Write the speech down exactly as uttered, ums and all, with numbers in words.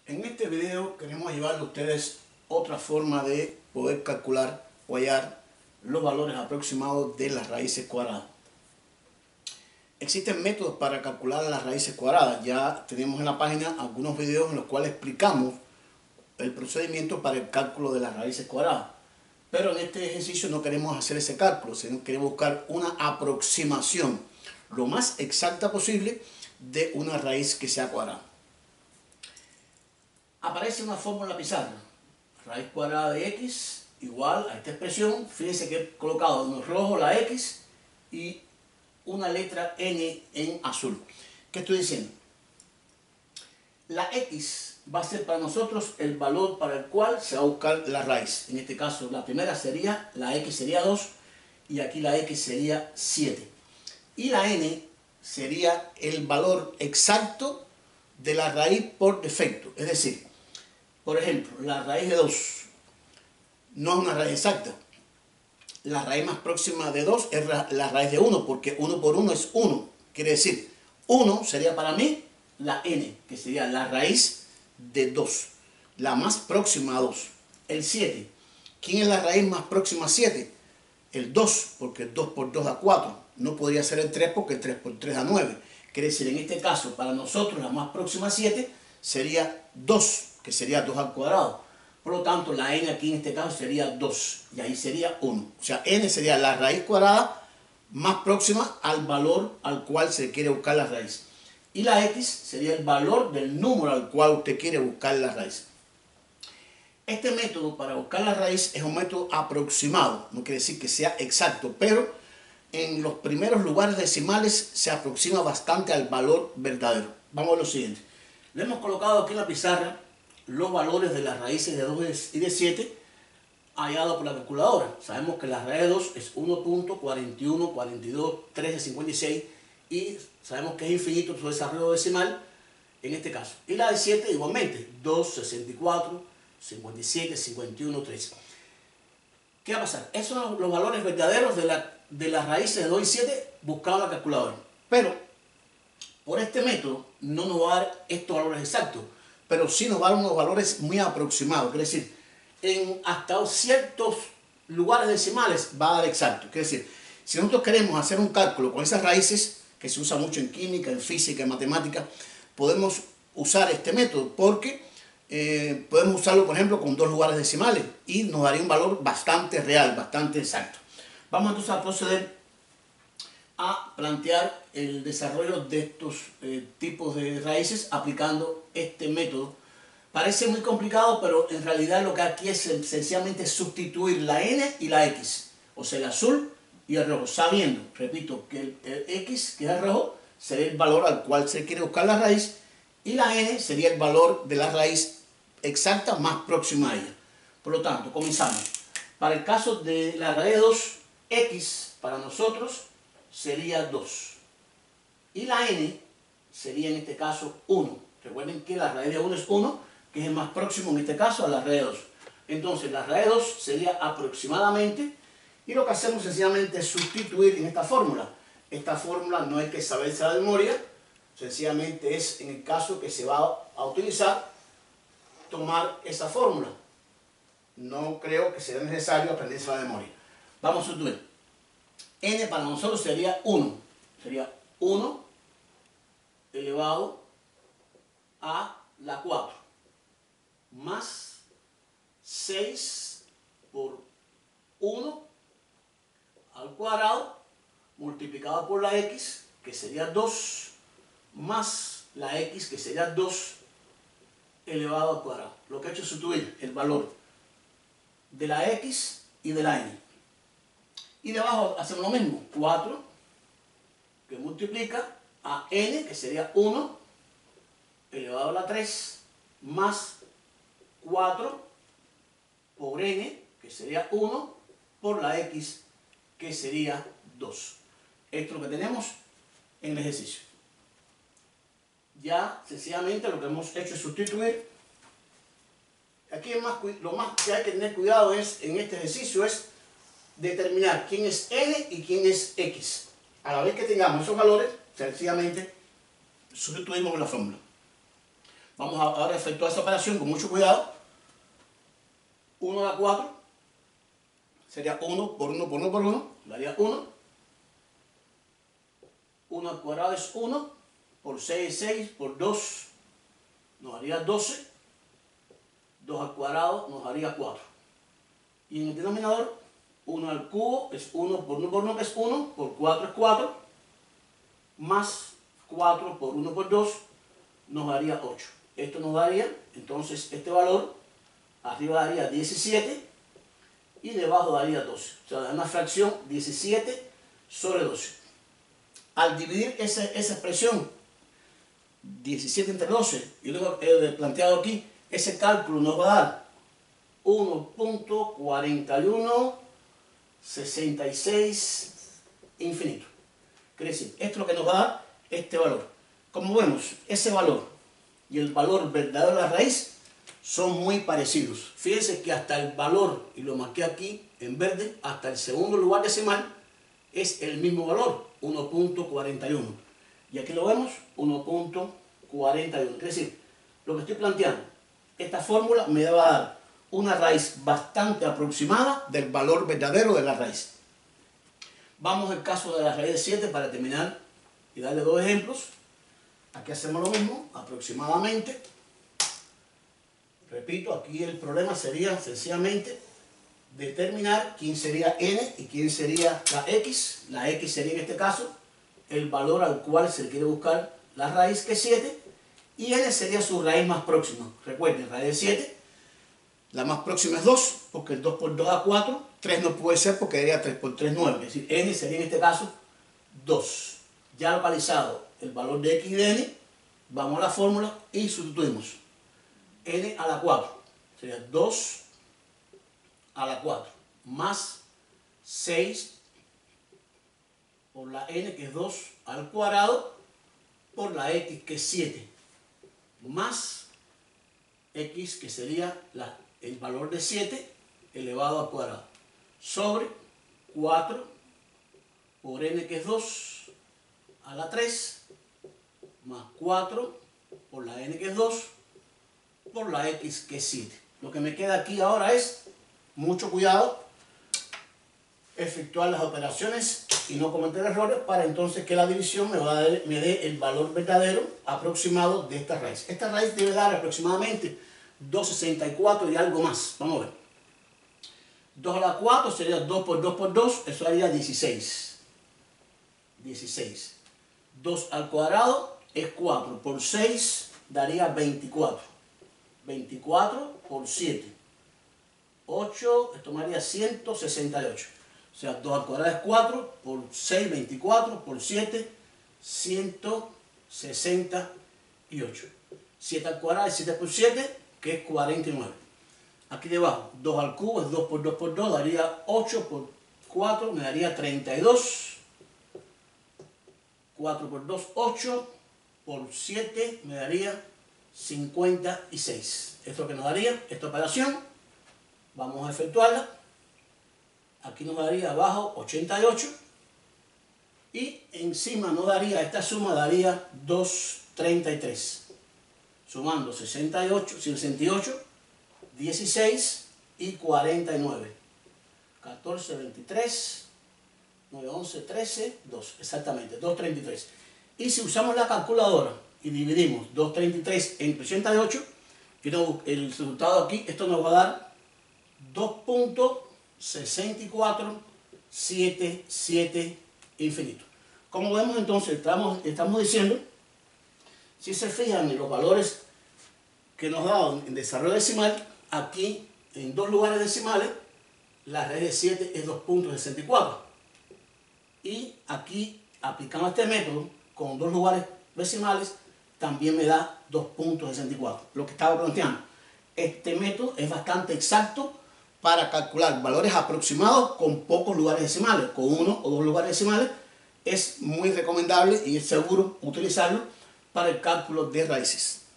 En este video queremos llevarle a ustedes otra forma de poder calcular o hallar los valores aproximados de las raíces cuadradas. Existen métodos para calcular las raíces cuadradas. Ya tenemos en la página algunos videos en los cuales explicamos el procedimiento para el cálculo de las raíces cuadradas. Pero en este ejercicio no queremos hacer ese cálculo, sino queremos buscar una aproximación lo más exacta posible de una raíz que sea cuadrada. Aparece una fórmula en la pizarra, raíz cuadrada de x igual a esta expresión. Fíjense que he colocado en rojo la x y una letra n en azul. ¿Qué estoy diciendo? La x va a ser para nosotros el valor para el cual se va a buscar la raíz. En este caso la primera sería, la x sería dos y aquí la x sería siete. Y la n sería el valor exacto de la raíz por defecto. Es decir, por ejemplo, la raíz de dos no es una raíz exacta. La raíz más próxima de dos es la raíz de uno, porque uno por uno es uno. Quiere decir, uno sería para mí la n, que sería la raíz de dos. La más próxima a dos. El siete. ¿Quién es la raíz más próxima a siete? El dos, porque el dos por dos da cuatro. No podría ser el tres porque el tres por tres da nueve. Quiere decir, en este caso, para nosotros la más próxima a siete sería dos, que sería dos al cuadrado. Por lo tanto, la n aquí en este caso sería dos, y ahí sería uno. O sea, n sería la raíz cuadrada más próxima al valor al cual se quiere buscar la raíz. Y la x sería el valor del número al cual usted quiere buscar la raíz. Este método para buscar la raíz es un método aproximado, no quiere decir que sea exacto, pero en los primeros lugares decimales se aproxima bastante al valor verdadero. Vamos a lo siguiente. Le hemos colocado aquí en la pizarra los valores de las raíces de dos y de siete hallados por la calculadora. Sabemos que la raíz de dos es uno punto cuarenta y uno, cuarenta y dos, trece, cincuenta y seis y sabemos que es infinito su desarrollo decimal en este caso. Y la de siete igualmente, dos, sesenta y cuatro, cincuenta y siete, cincuenta y uno, trece. ¿Qué va a pasar? Esos son los valores verdaderos de, la, de las raíces de dos y siete buscados en la calculadora. Pero por este método no nos va a dar estos valores exactos, pero sí nos va a dar unos valores muy aproximados. Quiere decir, en hasta ciertos lugares decimales va a dar exacto. Quiere decir, si nosotros queremos hacer un cálculo con esas raíces, que se usa mucho en química, en física, en matemática, podemos usar este método porque eh, podemos usarlo, por ejemplo, con dos lugares decimales y nos daría un valor bastante real, bastante exacto. Vamos entonces a proceder a plantear el desarrollo de estos eh, tipos de raíces aplicando este método. Parece muy complicado, pero en realidad lo que aquí es sencillamente sustituir la n y la x, o sea, el azul y el rojo, sabiendo, repito, que el, el x, que es el rojo, sería el valor al cual se quiere buscar la raíz, y la n sería el valor de la raíz exacta más próxima a ella. Por lo tanto, comenzamos. Para el caso de la raíz de dos, x para nosotros sería dos. Y la n sería en este caso uno. Recuerden que la raíz de uno es uno, que es el más próximo en este caso a la raíz de dos. Entonces la raíz de dos sería aproximadamente, y lo que hacemos sencillamente es sustituir en esta fórmula. Esta fórmula no hay que saberse de memoria, sencillamente es en el caso que se va a utilizar tomar esa fórmula. No creo que sea necesario aprenderse de memoria. Vamos a sustituir. N para nosotros sería uno. Sería uno elevado a la cuatro. Más seis por uno al cuadrado multiplicado por la x, que sería dos, más la x, que sería dos elevado al cuadrado. Lo que he hecho es sustituir el valor de la x y de la n. Y debajo hacemos lo mismo, cuatro, que multiplica a n, que sería uno elevado a la tres, más cuatro por n, que sería uno, por la x, que sería dos. Esto es lo que tenemos en el ejercicio. Ya sencillamente lo que hemos hecho es sustituir. Aquí es más, lo más que hay que tener cuidado es en este ejercicio es determinar quién es n y quién es x. A la vez que tengamos esos valores, sencillamente sustituimos la fórmula. Vamos a ahora a efectuar esta operación con mucho cuidado. uno a la cuatro sería uno por uno por uno por uno, daría uno. uno al cuadrado es uno, por seis es seis, por dos nos haría doce. dos al cuadrado nos haría cuatro. Y en el denominador, uno al cubo es uno por uno por uno, que es uno, por cuatro es cuatro, más cuatro por uno por dos nos daría ocho. Esto nos daría, entonces, este valor, arriba daría diecisiete y debajo daría doce. O sea, da una fracción diecisiete sobre doce. Al dividir esa, esa expresión, diecisiete entre doce, y luego he planteado aquí, ese cálculo nos va a dar uno punto cuarenta y uno sesenta y seis infinito. Quiere decir, esto es lo que nos va a dar este valor. Como vemos, ese valor y el valor verdadero de la raíz son muy parecidos. Fíjense que hasta el valor, y lo marqué aquí en verde, hasta el segundo lugar decimal es el mismo valor, uno punto cuarenta y uno. Y aquí lo vemos, uno punto cuarenta y uno. Es decir, lo que estoy planteando, esta fórmula me va a dar una raíz bastante aproximada del valor verdadero de la raíz. Vamos al caso de la raíz de siete para terminar y darle dos ejemplos. Aquí hacemos lo mismo, aproximadamente. Repito, aquí el problema sería sencillamente determinar quién sería n y quién sería la x. La x sería en este caso el valor al cual se le quiere buscar la raíz, que es siete, y n sería su raíz más próxima. Recuerden, raíz de siete, la más próxima es dos, porque el dos por dos da cuatro, tres no puede ser porque daría tres por tres, nueve, es decir, n sería en este caso dos. Ya localizado el valor de x y de n, vamos a la fórmula y sustituimos. N a la cuatro sería dos a la cuatro más seis por la n, que es dos al cuadrado, por la x, que es siete, más x, que sería la, el valor de siete elevado al cuadrado, sobre cuatro por n, que es dos a la tres, más cuatro por la n, que es dos, por la x, que es siete. Lo que me queda aquí ahora es, mucho cuidado, efectuar las operaciones y no cometer errores, para entonces que la división me, va a dar, me dé el valor verdadero aproximado de esta raíz. Esta raíz debe dar aproximadamente doscientos sesenta y cuatro y algo más. Vamos a ver. dos a la cuatro sería dos por dos por dos, eso daría dieciséis. dieciséis. dos al cuadrado es cuatro, por seis daría veinticuatro. veinticuatro por siete. ocho, esto me haría ciento sesenta y ocho. O sea, dos al cuadrado es cuatro, por seis, veinticuatro, por siete, ciento sesenta y ocho. siete al cuadrado es siete por siete, que es cuarenta y nueve. Aquí debajo, dos al cubo es dos por dos por dos, daría ocho por cuatro, me daría treinta y dos. cuatro por dos, ocho, por siete me daría cincuenta y seis. Esto es lo que nos daría esta operación. Vamos a efectuarla. Aquí nos daría abajo ochenta y ocho. Y encima nos daría, esta suma daría doscientos treinta y tres. Sumando sesenta y ocho, sesenta y ocho, dieciséis y cuarenta y nueve. catorce, veintitrés, nueve, once, trece, dos. Exactamente, doscientos treinta y tres. Y si usamos la calculadora y dividimos doscientos treinta y tres entre ochenta y ocho, el resultado aquí, esto nos va a dar dos punto sesenta y cuatro setenta y siete infinito. Como vemos entonces, estamos, estamos diciendo, si se fijan en los valores que nos daban en desarrollo decimal, aquí en dos lugares decimales, la raíz de siete es dos punto sesenta y cuatro. Y aquí, aplicando este método, con dos lugares decimales, también me da dos punto sesenta y cuatro. Lo que estaba planteando, este método es bastante exacto para calcular valores aproximados con pocos lugares decimales. Con uno o dos lugares decimales es muy recomendable y es seguro utilizarlo para el cálculo de raíces.